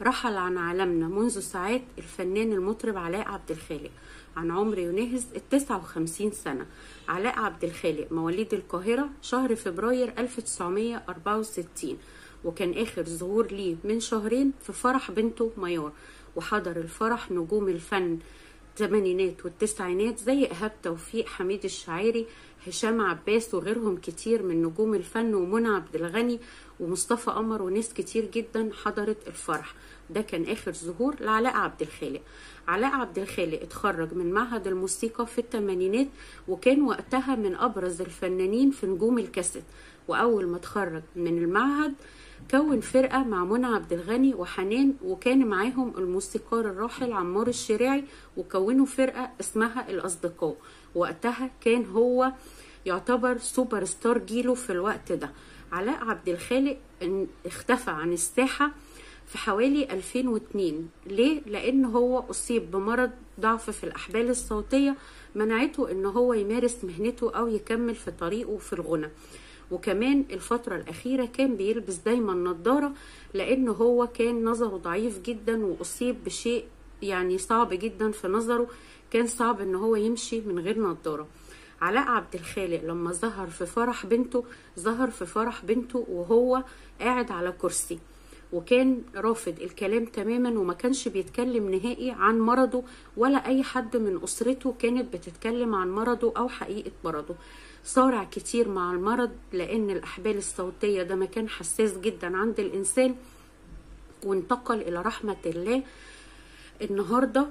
رحل عن عالمنا منذ ساعات الفنان المطرب علاء عبد الخالق عن عمر يناهز 59 سنة. علاء عبد الخالق مواليد القاهرة شهر فبراير 1964، وكان آخر ظهور ليه من شهرين في فرح بنته ميار، وحضر الفرح نجوم الفن الثمانينات والتسعينات زي إيهاب توفيق، حميد الشاعري، هشام عباس، وغيرهم كتير من نجوم الفن، ومنى عبد الغني ومصطفى قمر، وناس كتير جدا حضرت الفرح. ده كان آخر ظهور لعلاء عبد الخالق. علاء عبد الخالق اتخرج من معهد الموسيقى في الثمانينات، وكان وقتها من أبرز الفنانين في نجوم الكاسيت. وأول ما اتخرج من المعهد كون فرقة مع منى عبد الغني وحنان، وكان معاهم الموسيقار الراحل عمار الشريعي، وكونوا فرقة اسمها الأصدقاء. وقتها كان هو يعتبر سوبر ستار جيله في الوقت ده. علاء عبد الخالق اختفى عن الساحة في حوالي 2002. ليه؟ لأن هو أصيب بمرض ضعف في الأحبال الصوتية منعته إن هو يمارس مهنته أو يكمل في طريقه في الغنى. وكمان الفترة الأخيرة كان بيلبس دايما نظارة، لأنه هو كان نظره ضعيف جدا وأصيب بشيء يعني صعب جدا في نظره، كان صعب إن هو يمشي من غير نظارة. علاء عبد الخالق لما ظهر في فرح بنته وهو قاعد على كرسي، وكان رافض الكلام تماما، وما كانش بيتكلم نهائي عن مرضه، ولا أي حد من أسرته كانت بتتكلم عن مرضه أو حقيقة مرضه. صارع كتير مع المرض، لأن الأحبال الصوتية ده مكان حساس جدا عند الإنسان، وانتقل إلى رحمة الله النهاردة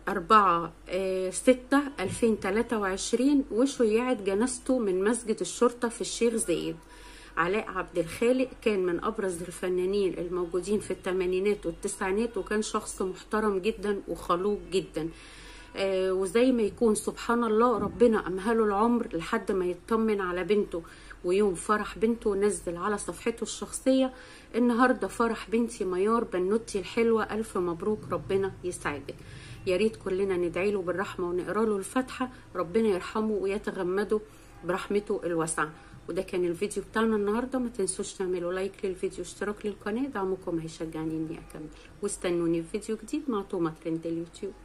4/6/2023، وشيعت جنازته من مسجد الشرطة في الشيخ زايد. علاء عبد الخالق كان من أبرز الفنانين الموجودين في الثمانينات والتسعينات، وكان شخص محترم جدا وخلوق جدا. وزي ما يكون سبحان الله ربنا أمهله العمر لحد ما يطمن على بنته. ويوم فرح بنته نزل على صفحته الشخصية: النهاردة فرح بنتي ميار بنوتي الحلوة، ألف مبروك، ربنا يسعدك. يا ريت كلنا ندعي له بالرحمة ونقرأ له الفاتحة، ربنا يرحمه ويتغمده برحمته الواسعة. وده كان الفيديو بتاعنا النهاردة. ما تنسوش تعملوا لايك للفيديو، اشتراك للقناة، دعمكم هيشجعني اني اكمل، واستنوني في فيديو جديد مع توما ترند اليوتيوب.